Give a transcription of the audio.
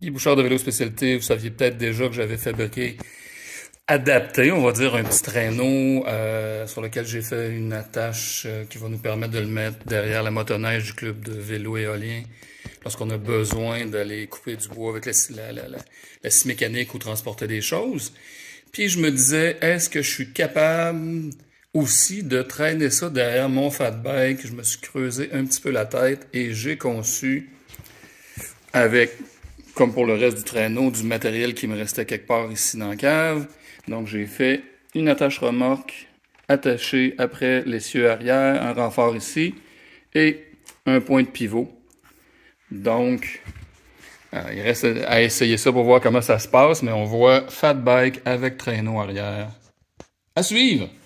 Guy Bouchard de Vélo Spécialité, vous saviez peut-être déjà que j'avais fabriqué, adapté, on va dire, un petit traîneau sur lequel j'ai fait une attache qui va nous permettre de le mettre derrière la motoneige du club de vélo éolien lorsqu'on a besoin d'aller couper du bois avec la scie mécanique ou transporter des choses. Puis je me disais, est-ce que je suis capable aussi de traîner ça derrière mon fat bike? Je me suis creusé un petit peu la tête et j'ai conçu avec, comme pour le reste du traîneau, du matériel qui me restait quelque part ici dans la cave. Donc j'ai fait une attache remorque attachée après l'essieu arrière, un renfort ici et un point de pivot. Donc, il reste à essayer ça pour voir comment ça se passe, mais on voit fat bike avec traîneau arrière. À suivre!